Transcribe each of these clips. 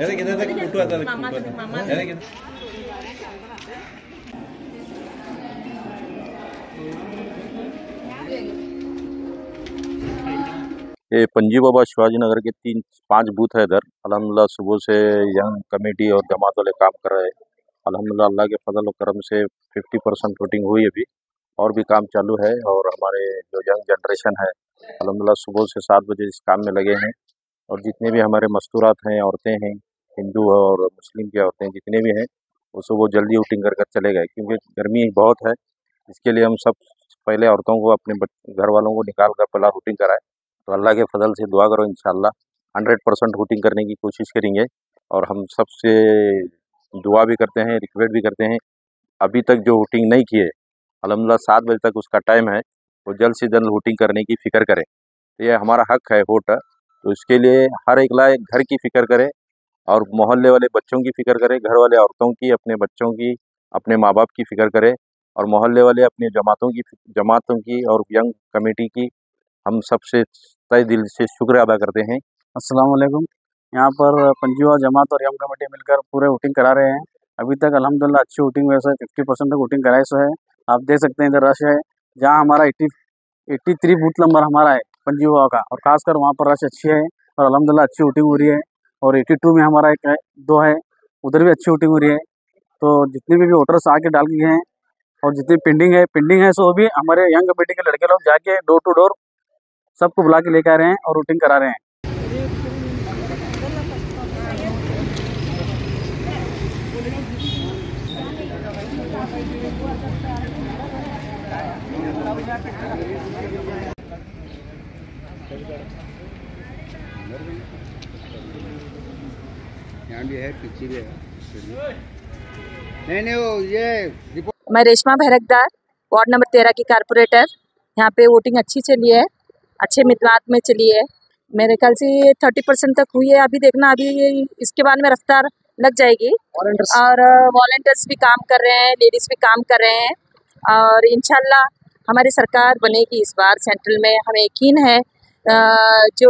ये पंजी बाबा शिवाजी नगर के 3-5 बूथ है इधर। अल्हम्दुलिल्लाह सुबह से यंग कमेटी और जमात वाले काम कर रहे हैं। अल्हम्दुलिल्लाह अल्लाह के फजल और करम से 50% वोटिंग हुई अभी, और भी काम चालू है। और हमारे जो यंग जनरेशन है अल्हम्दुलिल्लाह सुबह से 7 बजे इस काम में लगे हैं। और जितने भी हमारे मस्तूरात हैं, औरतें हैं, हिंदू और मुस्लिम की औरतें जितने भी हैं, वो सुबह जल्दी वोटिंग कर चले गए, क्योंकि गर्मी बहुत है। इसके लिए हम सब पहले औरतों को अपने घर वालों को निकाल कर पहला वोटिंग कराए। तो अल्लाह के फजल से दुआ करो, इंशाल्लाह 100% वोटिंग करने की कोशिश करेंगे। और हम सबसे दुआ भी करते हैं, रिक्वेस्ट भी करते हैं, अभी तक जो वोटिंग नहीं किए अल्हम्दुलिल्लाह 7 बजे तक उसका टाइम है, वो जल्द से जल्द वोटिंग करने की फ़िक्र करें। तो ये हमारा हक है वोट, तो इसके लिए हर एक लायक घर की फ़िक्र करे और मोहल्ले वाले बच्चों की फ़िक्र करे, घर वाले औरतों की, अपने बच्चों की, अपने माँ बाप की फ़िक्र करे, और मोहल्ले वाले अपनी जमातों की और यंग कमेटी की हम सबसे तहे दिल से शुक्र अदा करते हैं। अस्सलाम वालेकुम। यहाँ पर पंजीवा जमात और यंग कमेटी मिलकर पूरे वोटिंग करा रहे हैं। अभी तक अल्हम्दुलिल्लाह अच्छी वोटिंग, वैसे 50% तक वोटिंग कराए सो है। आप देख सकते हैं इधर रश है। जहाँ हमारा 83 बूथ नंबर हमारा है पंजीवा का, और खासकर वहाँ पर रश अच्छी है और अल्हम्दुलिल्लाह अच्छी वोटिंग हो रही है। और 82 में हमारा एक है, 2 है, उधर भी अच्छी वोटिंग हो रही है। तो जितने भी वोटर्स आके डाल गए हैं और जितनी पेंडिंग है सो भी हमारे यंग कमेटी के लड़के लोग जाके डोर टू डोर सबको बुला के लेकर आ रहे हैं और वोटिंग करा रहे हैं। यहाँ भी है, पीछे भी है। नहीं वो ये मैं रेशमा भैरकदार, वार्ड नंबर 13 की कारपोरेटर। यहाँ पे वोटिंग अच्छी चली है, अच्छे मिताद में चली है। मेरे ख्याल से 30% तक हुई है। अभी देखना, अभी इसके बाद में रफ्तार लग जाएगी। और वॉलंटियर्स भी काम कर रहे हैं, लेडीज़ भी काम कर रहे हैं, और इंशाल्लाह हमारी सरकार बनेगी इस बार सेंट्रल में, हमें यकीन है। जो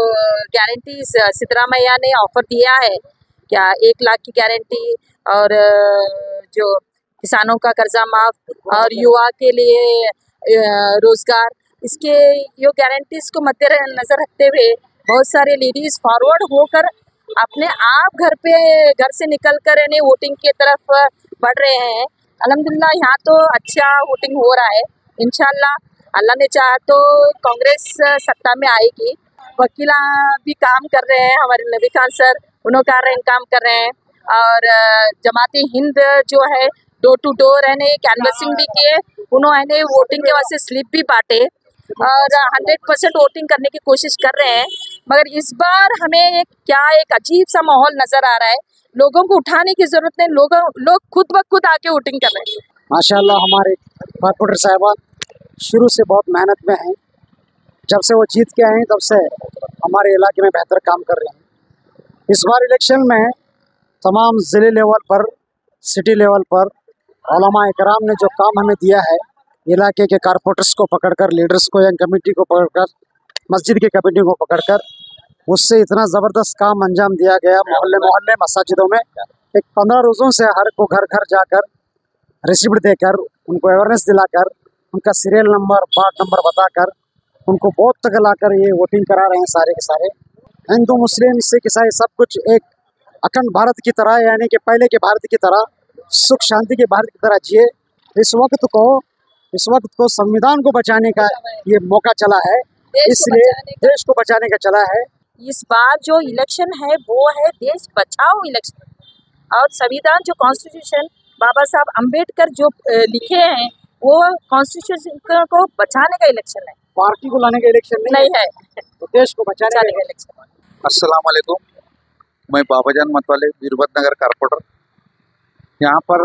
गारंटी सिद्धरामैया ने ऑफर दिया है, क्या 1 लाख की गारंटी, और जो किसानों का कर्जा माफ, और युवा के लिए रोजगार, इसके यो गारंटीज को मद्देनजर रखते हुए बहुत सारे लेडीज फॉरवर्ड होकर अपने आप घर से निकल कर वोटिंग की तरफ बढ़ रहे हैं। अल्हम्दुलिल्लाह यहाँ तो अच्छा वोटिंग हो रहा है। इंशाल्लाह अल्लाह ने चाहा तो कांग्रेस सत्ता में आएगी। वकीला भी काम कर रहे हैं, हमारे नबी खान सर उन्होंने काम कर रहे हैं। और जमाती हिंद जो है डोर टू डोर कैनवसिंग भी किए, उन्होंने वोटिंग के वास्ते स्लिप भी बांटे और 100% वोटिंग करने की कोशिश कर रहे हैं। मगर इस बार हमें एक अजीब सा माहौल नजर आ रहा है। लोगों को उठाने की जरूरत नहीं, लोग खुद ब खुद आके वोटिंग कर रहे हैं। माशाल्लाह हमारे कारपोरेटर साहबान शुरू से बहुत मेहनत में हैं। जब से वो जीत के आए हैं तब से हमारे इलाके में बेहतर काम कर रहे हैं। इस बार इलेक्शन में तमाम ज़िले लेवल पर, सिटी लेवल पर उलमा इकराम ने जो काम हमें दिया है, इलाके के कारपोरेटर्स को पकड़कर, लीडर्स को, यंग कमेटी को पकड़कर, मस्जिद की कमेटी को पकड़कर, उससे इतना ज़बरदस्त काम अंजाम दिया गया। मोहल्ले मसाजिदों में एक 15 रोज़ों से हर को घर घर जाकर रिसिप्ट देकर, उनको अवेयरनेस दिलाकर, उनका सीरियल नंबर, पार्ट नंबर बताकर, उनको वोट तक लाकर ये वोटिंग करा रहे हैं। सारे के सारे हिंदू मुस्लिम सिख ईसाई सब कुछ एक अखंड भारत की तरह, यानी कि पहले के भारत की तरह, सुख शांति के भारत की तरह जिए। इस वक्त को संविधान को बचाने का ये मौका चला है, इसलिए देश को बचाने का चला है। इस बार जो इलेक्शन है वो है देश बचाओ इलेक्शन, और संविधान जो कॉन्स्टिट्यूशन बाबा साहब अम्बेडकर जो लिखे हैं, वो कॉन्स्टिट्यूशन को बचाने का इलेक्शन है, पार्टी को लाने का इलेक्शन नहीं है, तो देश को बचाने का इलेक्शन। अस्सलाम वालेकुम, मैं बाबाजान मतवाले, वीरभद्र नगर कारपोरेटर। यहाँ पर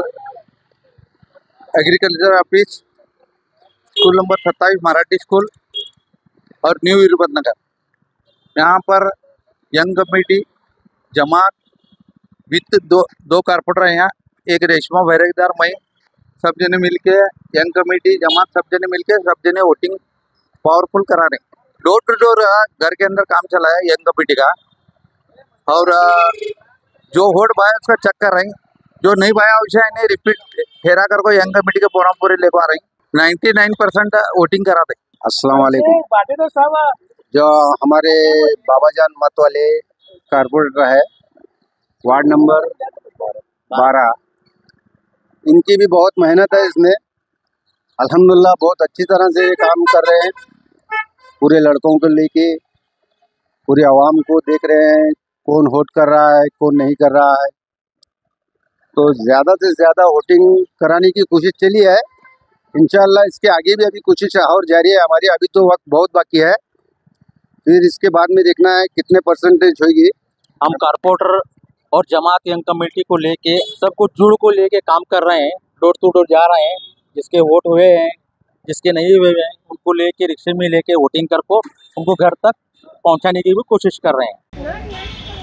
agriculture office, school number 27 Marathi school और न्यू वीरभद्र नगर, यहाँ पर यंग कमेटी जमात विथ दो कारपोरेटर हैं। यहाँ एक रेशमा भैरकदार, मैं, सब जने मिलके यंग कमेटी जमात सब जने वोटिंग पावरफुल करा रहे। डोर टू डोर घर के अंदर काम चला है यंग कमेटी का। और जो वोट पाया उसका चेक कर रही, जो नहीं पाया उसे नहीं रिपीट फेरा कर को यंग कमेटी के फोरम पूरे लेकर आ रही। 99% वोटिंग करा दे। अस्सलाम वालेकुम। जो हमारे बाबाजान मत वाले कारपोरेटर है वार्ड नंबर 12, इनकी भी बहुत मेहनत है इसमें। अल्हम्दुलिल्लाह बहुत अच्छी तरह से काम कर रहे हैं, पूरे लड़कों को लेके पूरी आवाम को देख रहे हैं कौन वोट कर रहा है कौन नहीं कर रहा है। तो ज़्यादा से ज़्यादा वोटिंग कराने की कोशिश चली है। इंशाअल्लाह इसके आगे भी अभी कोशिश और जारी है हमारी। अभी तो वक्त बहुत बाकी है, फिर इसके बाद में देखना है कितने परसेंटेज होगी। हम कारपोरेटर और जमात यंग कमेटी को लेके सबको जुड़ को लेके काम कर रहे हैं। डोर टू डोर जा रहे हैं, जिसके वोट हुए हैं जिसके नहीं हुए हैं उनको लेके रिक्शे में लेके वोटिंग कर को उनको घर तक पहुंचाने की भी कोशिश कर रहे हैं।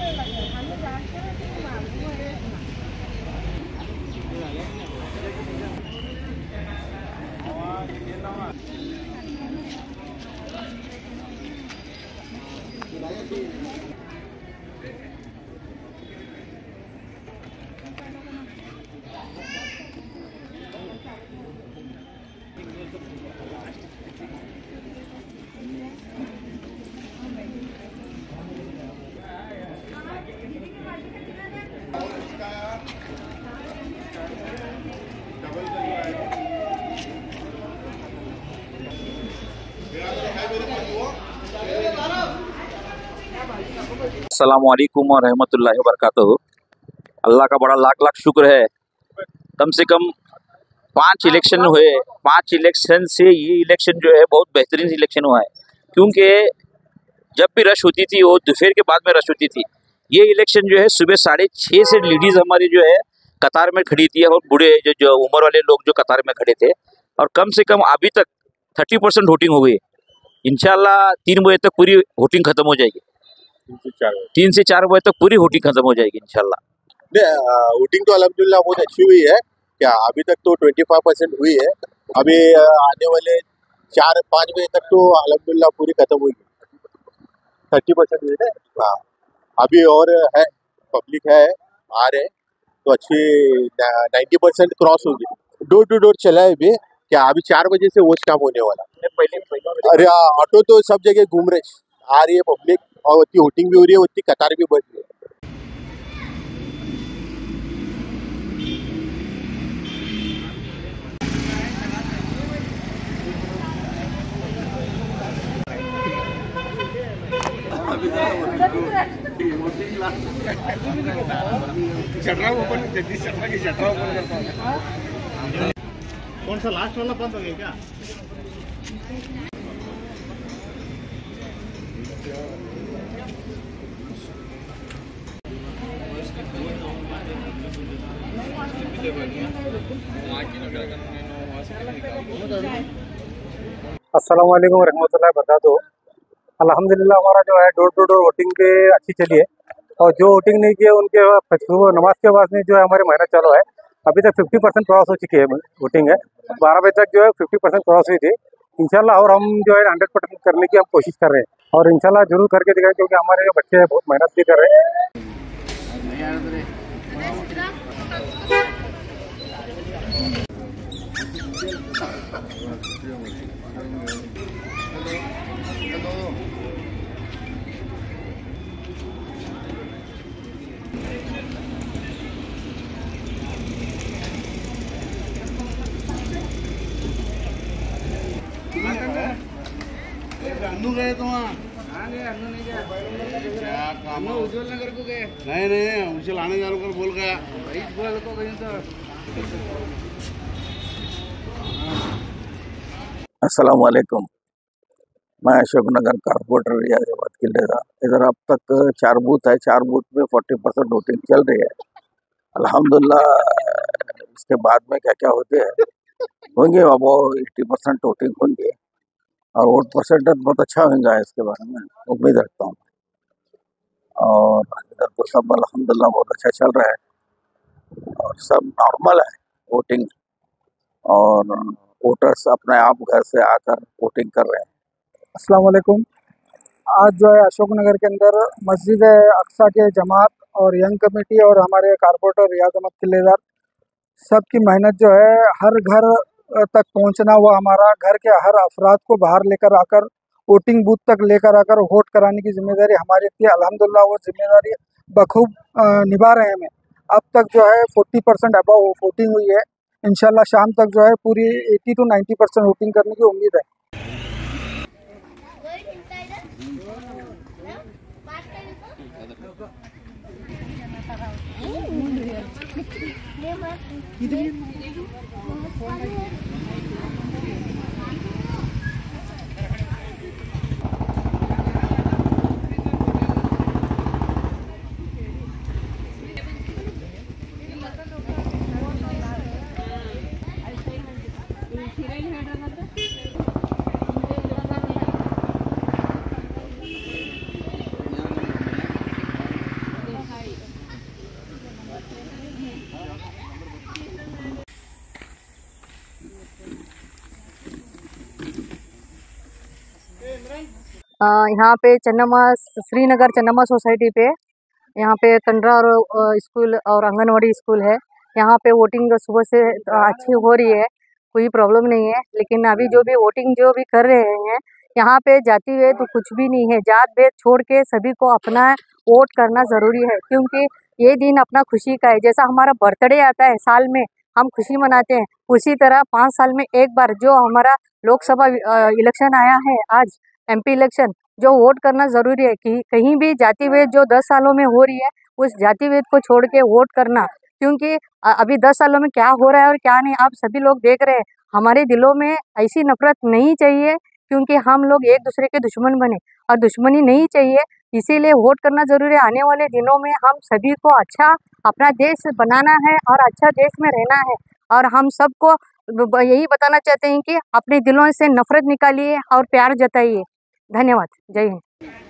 अस्सलामुअलैकुम व रहमतुल्लाहि व बरकातहू। अल्लाह का बड़ा लाख लाख शुक्र है, कम से कम 5 इलेक्शन हुए। 5 इलेक्शन से ये इलेक्शन जो है बहुत बेहतरीन इलेक्शन हुआ है, क्योंकि जब भी रश होती थी वो दोपहर के बाद में रश होती थी। ये इलेक्शन जो है सुबह 6:30 से लेडीज़ हमारी जो है कतार में खड़ी थी और बूढ़े जो उम्र वाले लोग जो कतार में खड़े थे, और कम से कम अभी तक 30% वोटिंग हो गई। इंशाल्लाह 3 बजे तक पूरी वोटिंग खत्म हो जाएगी। 3 से 4 बजे तक पूरी वोटिंग खत्म हो जाएगी इंशाल्लाह। वोटिंग तो अल्हम्दुलिल्लाह बहुत अच्छी हुई है। क्या अभी तक तो 25% हुई है। अभी आने वाले 4-5 बजे तक तो अल्हम्दुलिल्लाह पूरी खत्म हुई। 30% हुई है। हाँ, अभी और है, पब्लिक है, आ रहे तो अच्छी 90% क्रॉस होगी। डोर टू डोर चला है अभी। क्या अभी 4 बजे से वो काम होने वाला। अरे ऑटो तो सब जगह घूम रहे, आ रही है पब्लिक, और उतनी वोटिंग भी हो रही है, उतनी कतार भी बढ़ रही है। कौन सा लास्ट वाला बंद हो गया क्या? अस्सलाम वालेकुम रहमतुल्लाहि वबरकातुहू। अल्हम्दुलिल्लाह हमारा जो है डोर टू डोर वोटिंग पे अच्छी चली है, और जो वोटिंग नहीं किए उनके सुबह नमाज के बाद में जो है हमारी मेहनत चालू है। अभी तक 50% क्रॉस हो चुकी है वोटिंग है। 12 बजे तक जो है 50% क्रॉस हुई थी। इंशाल्लाह और हम जो है 100% करने की हम कोशिश कर रहे हैं, और इंशाल्लाह जरूर करके दिखाएं, क्योंकि हमारे जो बच्चे हैं बहुत मेहनत भी कर रहे हैं। अन्नू गए तो वहाँ अन्नू नहीं गया, क्या काम है? उज्जवल नगर को गए? नहीं उसे लाने चालू कर बोल गया बोल को कहीं तो। अस्सलाम वालेकुम। मैं अशोकनगर कारपोरेटर रियाजाबाद किलेदा। इधर अब तक 4 बूथ है, 4 बूथ में 40% वोटिंग चल रही है। अल्हम्दुलिल्लाह इसके बाद में क्या क्या होते हैं होंगे, अब 80% वोटिंग होंगे और वोट परसेंटेज बहुत अच्छा होगा, इसके बारे में उम्मीद रखता हूँ। और इधर तो सब अल्हम्दुलिल्लाह बहुत अच्छा चल रहा है और सब नॉर्मल है वोटिंग, और वोटर्स अपने आप घर से आकर वोटिंग कर रहे हैं। अस्सलाम वालेकुम। आज जो है अशोकनगर के अंदर मस्जिद अक्सा के जमात और यंग कमेटी और हमारे कारपोरेटर रियाज अहमद किलेदार सबकी मेहनत जो है हर घर तक पहुंचना, वो हमारा घर के हर अफराद को बाहर लेकर आकर वोटिंग बूथ तक लेकर आकर वोट कराने की जिम्मेदारी हमारी थी। अल्हम्दुलिल्लाह वो जिम्मेदारी बखूब निभा रहे हैं। अब तक जो है 40% अबव वोटिंग हुई है। इंशाल्लाह शाम तक जो है पूरी 80 to 90% वोटिंग करने की उम्मीद है। यहाँ पे चन्नमा श्रीनगर चन्नमा सोसाइटी पे यहाँ पे कंडरा और स्कूल और आंगनवाड़ी स्कूल है। यहाँ पे वोटिंग सुबह से अच्छी हो रही है, कोई प्रॉब्लम नहीं है। लेकिन अभी जो भी वोटिंग जो भी कर रहे हैं यहाँ पे जाति भेद तो कुछ भी नहीं है, जात भेद छोड़ के सभी को अपना वोट करना ज़रूरी है, क्योंकि ये दिन अपना खुशी का है। जैसा हमारा बर्थडे आता है साल में हम खुशी मनाते हैं, उसी तरह 5 साल में एक बार जो हमारा लोकसभा इलेक्शन आया है आज MP इलेक्शन, जो वोट करना ज़रूरी है। कि कहीं भी जाति भेद जो 10 सालों में हो रही है उस जाति भेद को छोड़ के वोट करना, क्योंकि अभी 10 सालों में क्या हो रहा है और क्या नहीं आप सभी लोग देख रहे हैं। हमारे दिलों में ऐसी नफरत नहीं चाहिए, क्योंकि हम लोग एक दूसरे के दुश्मन बने और दुश्मनी नहीं चाहिए, इसीलिए वोट करना ज़रूरी है। आने वाले दिनों में हम सभी को अच्छा अपना देश बनाना है और अच्छा देश में रहना है, और हम सबको यही बताना चाहते हैं कि अपने दिलों से नफरत निकालिए और प्यार जताइए। धन्यवाद। जय हिंद।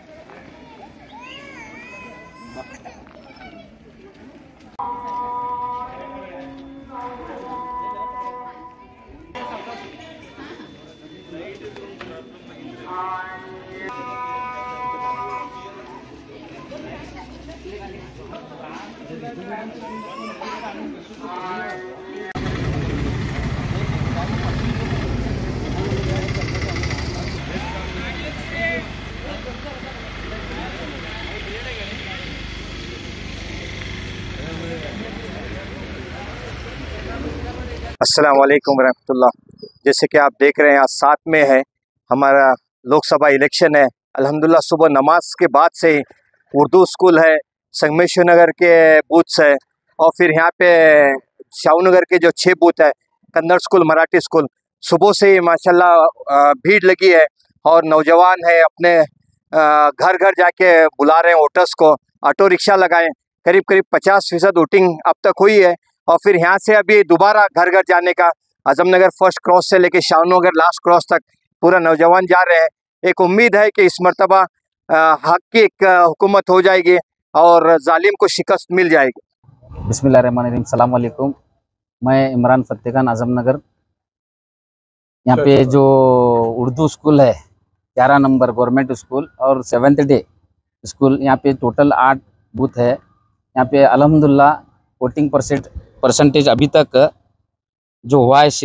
अस्सलाम वालेकुम रहमतुल्लाह। जैसे कि आप देख रहे हैं आज 7 में है हमारा लोकसभा इलेक्शन है। अल्हम्दुलिल्लाह सुबह नमाज के बाद से ही उर्दू स्कूल है, संगमेश्वर नगर के बूथ्स है और फिर यहाँ पे शाहनगर के जो 6 बूथ है, कन्नड़ स्कूल, मराठी स्कूल, सुबह से ही माशाल्लाह भीड़ लगी है और नौजवान है अपने घर घर जाके बुला रहे हैं वोटर्स को। ऑटो रिक्शा लगाएं, करीब 50% वोटिंग अब तक हुई है और फिर यहाँ से अभी दोबारा घर घर जाने का आजमनगर फर्स्ट क्रॉस से लेके शाहनगर लास्ट क्रॉस तक पूरा नौजवान जा रहे हैं। एक उम्मीद है कि इस मरतबा हक की एक हुकूमत हो जाएगी और जालिम को शिकस्त मिल जाएगी। बिस्मिल्लाहिर्रहमानिर्रहीम, सलाम वालेकुम। मैं इमरान फतेह खान आजमनगर। यहाँ पे जो उर्दू स्कूल है 11 नंबर गवर्नमेंट स्कूल और 7th डे स्कूल, यहाँ पे टोटल 8 बूथ है। यहाँ पे अल्हम्दुलिल्लाह वोटिंग परसेंटेज अभी तक जो हुआ है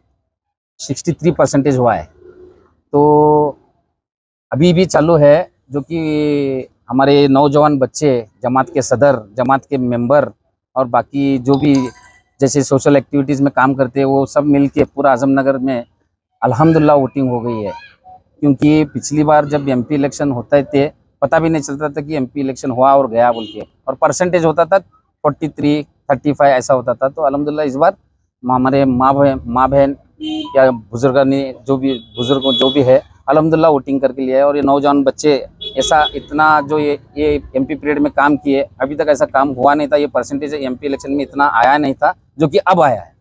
63% हुआ है। तो अभी भी चालू है, जो कि हमारे नौजवान बच्चे, जमात के सदर, जमात के मेंबर और बाकी जो भी जैसे सोशल एक्टिविटीज़ में काम करते हैं वो सब मिल के पूरा आजमनगर में अल्हम्दुलिल्लाह वोटिंग हो गई है। क्योंकि पिछली बार जब MP इलेक्शन होते थे पता भी नहीं चलता था कि MP इलेक्शन हुआ और गया बोल के, और परसेंटेज होता था 43, 35 ऐसा होता था। तो अल्हम्दुलिल्लाह इस बार हमारे माँ बहन या बुजुर्ग जो भी है अल्हम्दुलिल्लाह वोटिंग करके लिया है। और ये नौजवान बच्चे ऐसा इतना जो ये MP पीरियड में काम किए, अभी तक ऐसा काम हुआ नहीं था। ये परसेंटेज MP इलेक्शन में इतना आया नहीं था जो कि अब आया है।